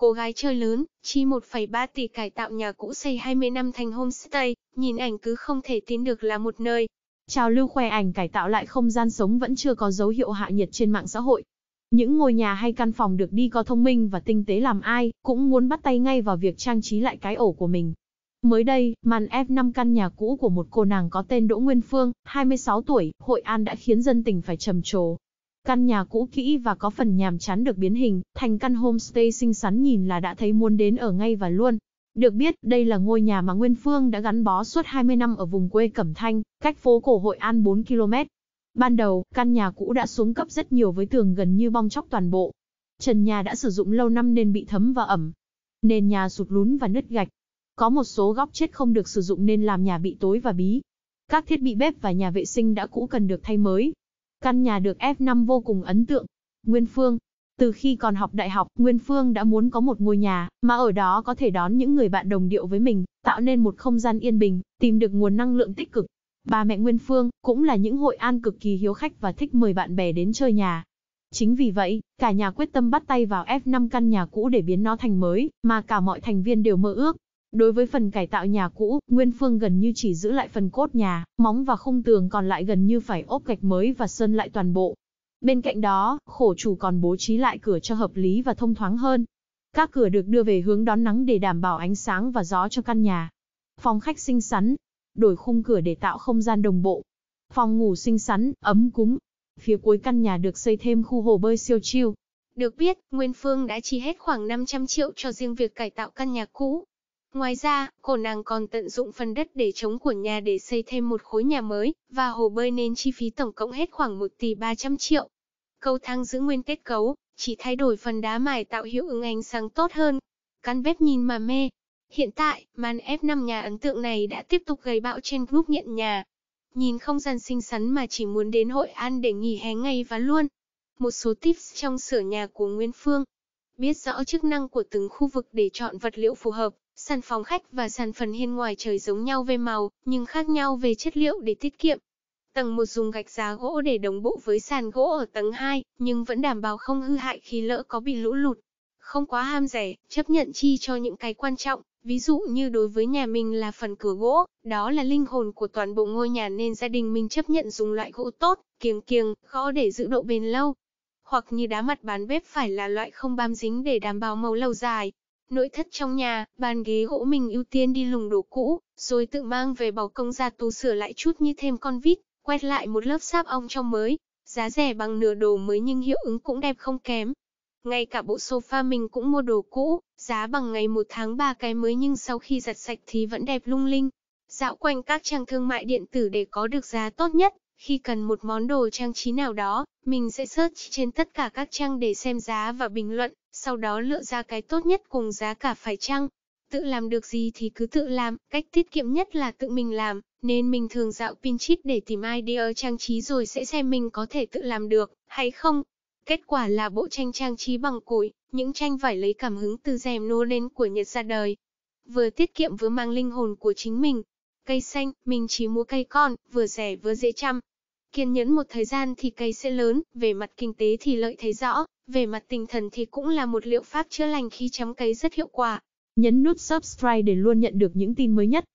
cô gái chơi lớn, chi 1,3 tỷ cải tạo nhà cũ xây 20 năm thành homestay, nhìn ảnh cứ không thể tin được là một nơi. Trào lưu khoe ảnh cải tạo lại không gian sống vẫn chưa có dấu hiệu hạ nhiệt trên mạng xã hội. Những ngôi nhà hay căn phòng được đi có thông minh và tinh tế làm ai cũng muốn bắt tay ngay vào việc trang trí lại cái ổ của mình. Mới đây, màn F5 căn nhà cũ của một cô nàng có tên Đỗ Nguyên Phương, 26 tuổi, Hội An đã khiến dân tình phải trầm trồ. Căn nhà cũ kỹ và có phần nhàm chán được biến hình thành căn homestay xinh xắn nhìn là đã thấy muốn đến ở ngay và luôn. Được biết, đây là ngôi nhà mà Nguyên Phương đã gắn bó suốt 20 năm ở vùng quê Cẩm Thanh, cách phố cổ Hội An 4 km. Ban đầu, căn nhà cũ đã xuống cấp rất nhiều với tường gần như bong tróc toàn bộ. Trần nhà đã sử dụng lâu năm nên bị thấm và ẩm. Nền nhà sụt lún và nứt gạch. Có một số góc chết không được sử dụng nên làm nhà bị tối và bí. Các thiết bị bếp và nhà vệ sinh đã cũ cần được thay mới. Căn nhà được F5 vô cùng ấn tượng. Nguyên Phương. Từ khi còn học đại học, Nguyên Phương đã muốn có một ngôi nhà, mà ở đó có thể đón những người bạn đồng điệu với mình, tạo nên một không gian yên bình, tìm được nguồn năng lượng tích cực. Bà mẹ Nguyên Phương cũng là những Hội An cực kỳ hiếu khách và thích mời bạn bè đến chơi nhà. Chính vì vậy, cả nhà quyết tâm bắt tay vào F5 căn nhà cũ để biến nó thành mới, mà cả mọi thành viên đều mơ ước. Đối với phần cải tạo nhà cũ, Nguyên Phương gần như chỉ giữ lại phần cốt nhà, móng và khung tường còn lại gần như phải ốp gạch mới và sơn lại toàn bộ. Bên cạnh đó, khổ chủ còn bố trí lại cửa cho hợp lý và thông thoáng hơn. Các cửa được đưa về hướng đón nắng để đảm bảo ánh sáng và gió cho căn nhà. Phòng khách xinh xắn, đổi khung cửa để tạo không gian đồng bộ. Phòng ngủ xinh xắn, ấm cúng. Phía cuối căn nhà được xây thêm khu hồ bơi siêu chill. Được biết, Nguyên Phương đã chi hết khoảng 500 triệu cho riêng việc cải tạo căn nhà cũ. Ngoài ra, cô nàng còn tận dụng phần đất để trống của nhà để xây thêm một khối nhà mới, và hồ bơi nên chi phí tổng cộng hết khoảng 1 tỷ 300 triệu. Cầu thang giữ nguyên kết cấu, chỉ thay đổi phần đá mài tạo hiệu ứng ánh sáng tốt hơn. Căn bếp nhìn mà mê. Hiện tại, màn F5 nhà ấn tượng này đã tiếp tục gây bão trên group nhận nhà. Nhìn không gian xinh xắn mà chỉ muốn đến Hội An để nghỉ hè ngay và luôn. Một số tips trong sửa nhà của Nguyên Phương. Biết rõ chức năng của từng khu vực để chọn vật liệu phù hợp. Sàn phòng khách và sàn phần hiên ngoài trời giống nhau về màu, nhưng khác nhau về chất liệu để tiết kiệm. Tầng 1 dùng gạch giá gỗ để đồng bộ với sàn gỗ ở tầng 2, nhưng vẫn đảm bảo không hư hại khi lỡ có bị lũ lụt. Không quá ham rẻ, chấp nhận chi cho những cái quan trọng, ví dụ như đối với nhà mình là phần cửa gỗ, đó là linh hồn của toàn bộ ngôi nhà nên gia đình mình chấp nhận dùng loại gỗ tốt, kiềng, gõ để giữ độ bền lâu. Hoặc như đá mặt bàn bếp phải là loại không bám dính để đảm bảo màu lâu dài. Nội thất trong nhà, bàn ghế gỗ mình ưu tiên đi lùng đồ cũ, rồi tự mang về bảo công gia tu sửa lại chút như thêm con vít, quét lại một lớp sáp ong trong mới. Giá rẻ bằng nửa đồ mới nhưng hiệu ứng cũng đẹp không kém. Ngay cả bộ sofa mình cũng mua đồ cũ, giá bằng ngày 1 tháng 3 cái mới nhưng sau khi giặt sạch thì vẫn đẹp lung linh. Dạo quanh các trang thương mại điện tử để có được giá tốt nhất. Khi cần một món đồ trang trí nào đó, mình sẽ search trên tất cả các trang để xem giá và bình luận, sau đó lựa ra cái tốt nhất cùng giá cả phải chăng. Tự làm được gì thì cứ tự làm, cách tiết kiệm nhất là tự mình làm, nên mình thường dạo Pinterest để tìm idea trang trí rồi sẽ xem mình có thể tự làm được, hay không. Kết quả là bộ tranh trang trí bằng củi, những tranh vải lấy cảm hứng từ rèm Noel của Nhật ra đời. Vừa tiết kiệm vừa mang linh hồn của chính mình. Cây xanh, mình chỉ mua cây con, vừa rẻ vừa dễ chăm. Kiên nhẫn một thời gian thì cây sẽ lớn, về mặt kinh tế thì lợi thấy rõ, về mặt tinh thần thì cũng là một liệu pháp chữa lành khi chăm cây rất hiệu quả. Nhấn nút subscribe để luôn nhận được những tin mới nhất.